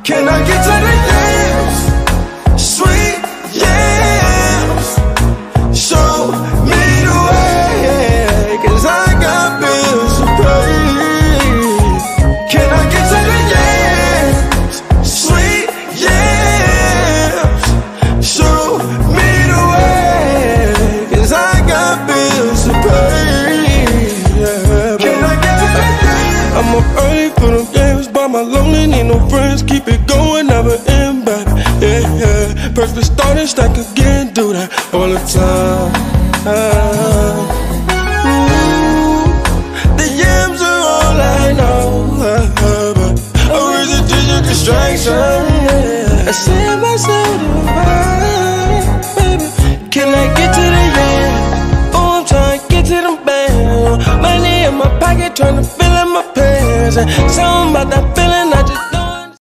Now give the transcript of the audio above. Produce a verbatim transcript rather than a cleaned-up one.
Can I get to the yams? Sweet yams. Show me the way, cause I got bills to pay. Can I get to the yams? Sweet yams. Show me the way, cause I got bills to pay. Yeah, can I get to the yams? I'm up early for them games, by my lonely, need no friends, keep it going, never end back. Yeah, yeah, perfect starting, stack again, do that all the time. Ooh, the yams are all I know, but or is it just a distraction? Yeah, I send myself to ride, baby. Can I get to the yams? Oh, I'm trying to get to them bands. Money in my pocket, trying to fill in my pants. And something about that